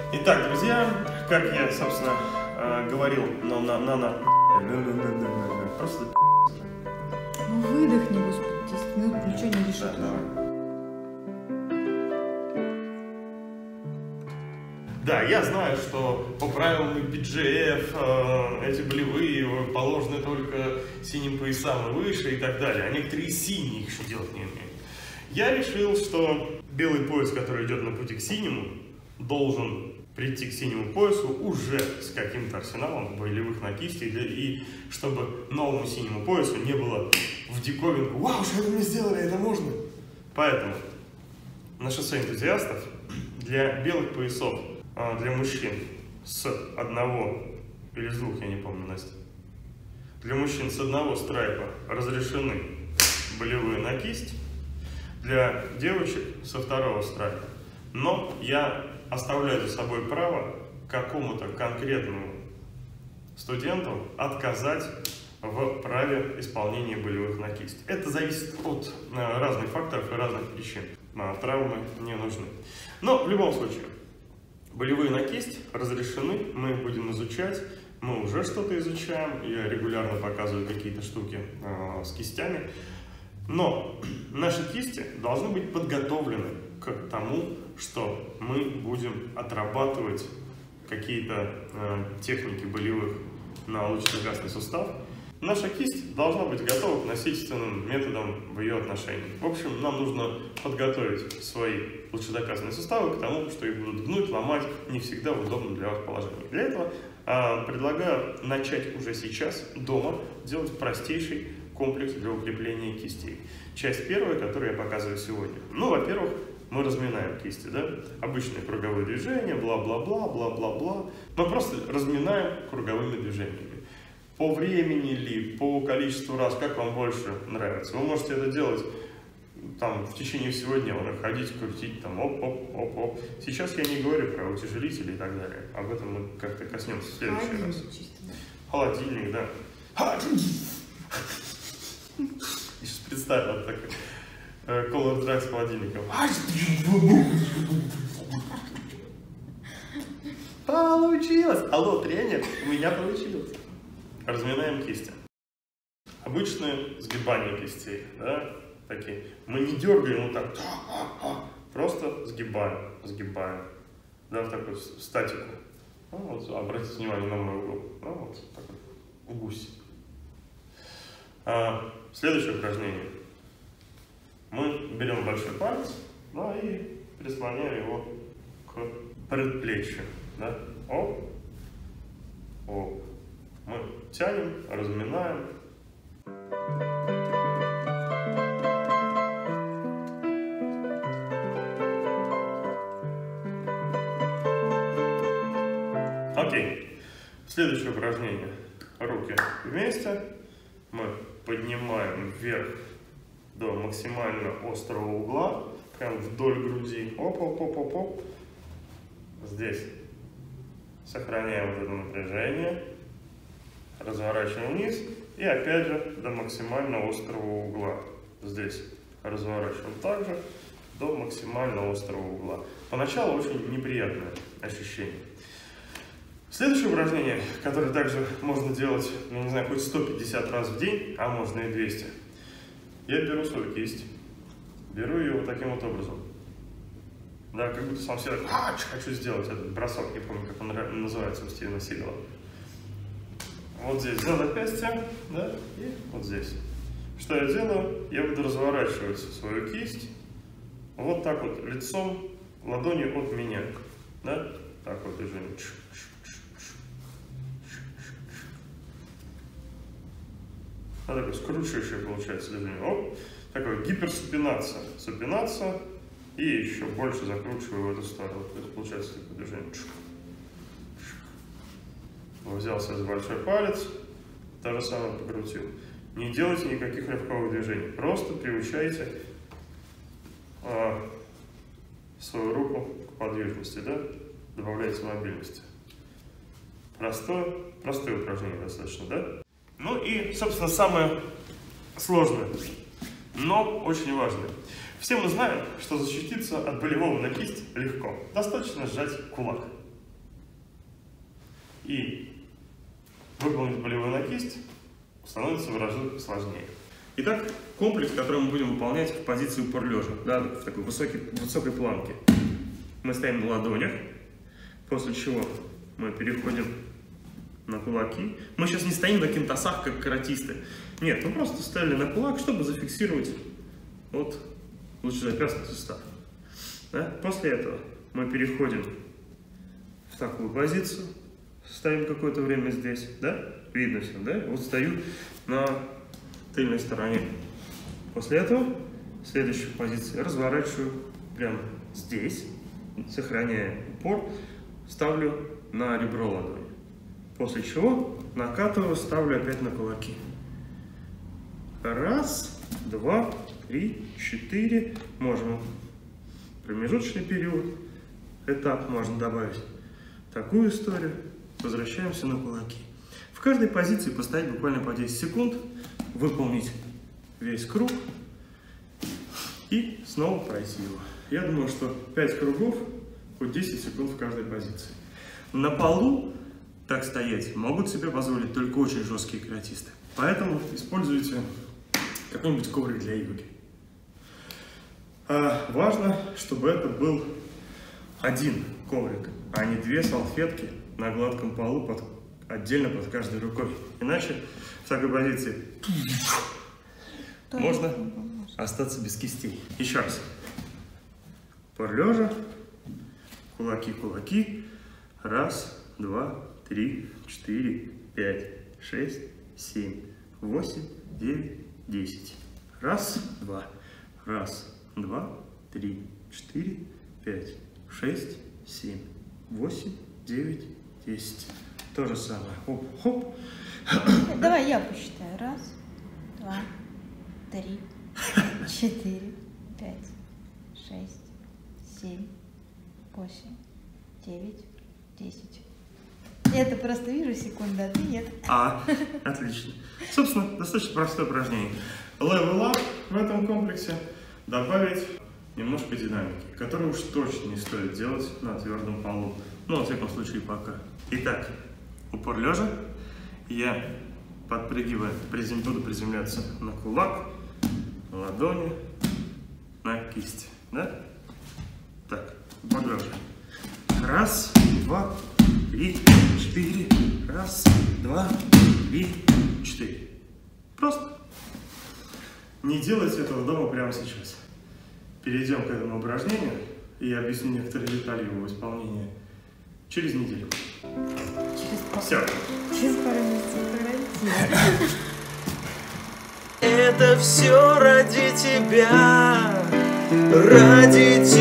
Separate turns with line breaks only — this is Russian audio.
Итак, друзья, как я, собственно, говорил, просто...
Ну выдохни, господи, 10 минут ничего не решит.
Да, я знаю, что по правилам BGF эти болевые положены только синим поясам и выше и так далее, а некоторые синие еще делать не умеют. Я решил, что белый пояс, который идет на пути к синему, должен прийти к синему поясу уже с каким-то арсеналом болевых на кисти, и чтобы новому синему поясу не было в диковинку: «Вау, что это мы сделали, это можно!» Поэтому на шоссе энтузиастов для белых поясов, для мужчин с одного или с двух, я не помню, Настя, для мужчин с одного страйпа разрешены болевые на кисть, для девочек со второго страйпа. Но я оставляю за собой право какому-то конкретному студенту отказать в праве исполнения болевых на кисть. Это зависит от разных факторов и разных причин. Травмы не нужны. Но в любом случае, болевые на кисть разрешены, мы их будем изучать. Мы уже что-то изучаем, я регулярно показываю какие-то штуки с кистями. Но наши кисти должны быть подготовлены к тому, что мы будем отрабатывать какие-то техники болевых на лучезарный сустав. Наша кисть должна быть готова к насильственным методам в ее отношении. В общем, нам нужно подготовить свои лучезаказанные суставы к тому, что их будут гнуть, ломать не всегда в удобном для вас положении. Для этого предлагаю начать уже сейчас дома делать простейший комплекс для укрепления кистей. Часть первая, которую я показываю сегодня. Ну, во-первых, мы разминаем кисти, да? Обычные круговые движения, бла-бла-бла, бла-бла-бла. Мы просто разминаем круговыми движениями. По времени ли, по количеству раз, как вам больше нравится. Вы можете это делать там в течение всего дня, ходить, крутить, там, оп-оп-оп-оп. Сейчас я не говорю про утяжелители и так далее. Об этом мы как-то коснемся в следующий раз.
Чисто, да.
Холодильник, да. Сейчас представь, вот такой Color Drag с холодильником. Получилось! Алло, тренер, у меня получилось. Разминаем кисти. Обычное сгибание кистей, да, такие. Мы не дергаем вот так, просто сгибаем, да, в такую статику. Ну, вот, обратите внимание на мой угол. Ну, вот такой гусь. Следующее упражнение. Мы берем большой палец, да, и прислоняем его к предплечью, да, оп, оп. Мы тянем, разминаем. Окей. Следующее упражнение. Руки вместе. Мы поднимаем вверх до максимально острого угла. Прям вдоль груди. Оп-оп-оп-оп-оп. Здесь сохраняем вот это напряжение. Разворачиваем вниз и опять же до максимально острого угла. Здесь разворачиваем также до максимально острого угла. Поначалу очень неприятное ощущение. Следующее упражнение, которое также можно делать, я не знаю, хоть 150 раз в день, а можно и 200. Я беру свою кисть, беру ее вот таким вот образом. Да, как будто сам себе хочу сделать этот бросок, не помню, как он называется у Стивена Сигала. Вот здесь за запястье, да, и вот здесь. Что я делаю? Я буду разворачивать свою кисть вот так вот, лицом, ладонью от меня, да, так вот движение. А такое скручивающее получается движение. Оп, такое гиперсупинация. Супинация, и еще больше закручиваю в эту сторону. То есть получается такое движение. Взял себе большой палец, то же самое покрутил. Не делайте никаких рывковых движений. Просто приучайте свою руку к подвижности, да? Добавляйте мобильности. Простое упражнение достаточно, да? Ну и, собственно, самое сложное, но очень важное. Все мы знаем, что защититься от болевого на кисть легко. Достаточно сжать кулак. и выполнить болевой на кисть становится в разы сложнее. Итак, комплекс, который мы будем выполнять в позиции упор лежа, да, в такой высокой планке. Мы стоим на ладонях, после чего мы переходим на кулаки. Мы сейчас не стоим на кинтасах, как каратисты. Нет, мы просто встали на кулак, чтобы зафиксировать вот лучезапястный сустав. Да? После этого мы переходим в такую позицию, стоим какое-то время здесь, да? Видно всем, да? Вот стою на тыльной стороне. После этого в следующую позицию разворачиваю прямо здесь, сохраняя упор, ставлю на ребро ладони. После чего накатываю, ставлю опять на кулаки. Раз, два, три, четыре. Можем промежуточный период, этап можно добавить. Такую историю. Возвращаемся на кулаки. В каждой позиции постоять буквально по 10 секунд, выполнить весь круг и снова пройти его. Я думаю, что 5 кругов, хоть 10 секунд в каждой позиции. На полу так стоять могут себе позволить только очень жесткие каратисты. Поэтому используйте какой-нибудь коврик для йоги. Важно, чтобы это был один коврик, а не 2 салфетки на гладком полу отдельно под каждой рукой. Иначе в такой позиции можно остаться без кистей. Еще раз. Упор лежа, кулаки, кулаки. Раз, два, 3, 4, 5, 6, 7, 8, 9, 10. Раз, два. Раз, два, 3, 4, 5, 6, 7, 8, 9, 10. То же самое. Хоп, хоп.
Давай я посчитаю. Раз, два, 3, 4, 5, 6, 7, 8, 9, 10. Я это просто вижу секунду, а ты нет.
Отлично. Собственно, достаточно простое упражнение. Level up в этом комплексе добавить немножко динамики, которую уж точно не стоит делать на твердом полу. Ну, во всяком случае, пока. Итак, упор лежа. Я, подпрыгивая, буду приземляться на кулак, на ладони, на кисть. Да? Так, упор лежа. Раз, два, 3, 4. Раз, два, 3, 4. Просто. Не делайте этого дома прямо сейчас. Перейдем к этому упражнению, и я объясню некоторые детали его исполнения через неделю. Все.
Через пару месяцев.
Это все ради тебя, ради тебя.